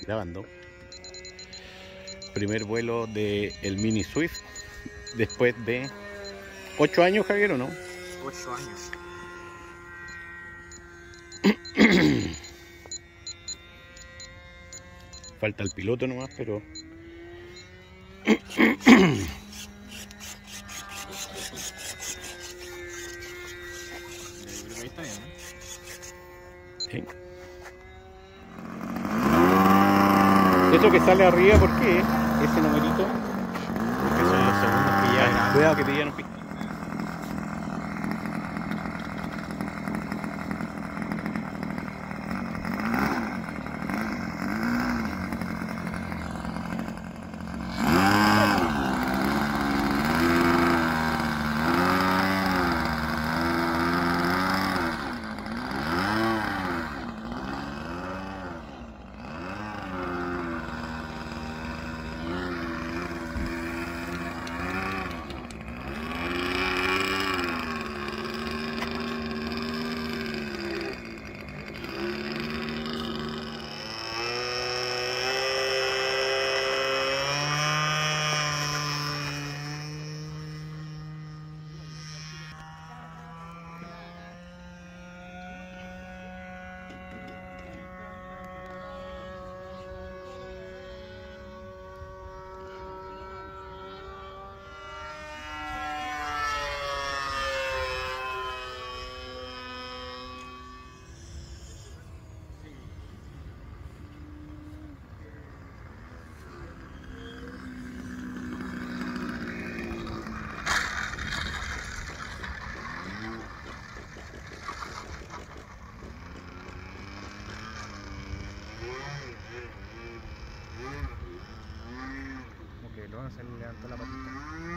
grabando. Primer vuelo de el Mini Swift después de 8 años, Javier, ¿o no? 8 años. Falta el piloto nomás, pero... Creo que ahí está bien, ¿no? Sí. Eso que sale arriba, ¿por qué? Ese numerito. Porque son los segundos que ya Cuidado que te llevan un pico. como que luego se le levantó la patita.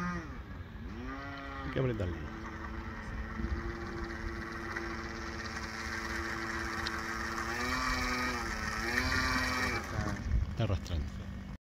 Hay que apretarlo. Está arrastrando.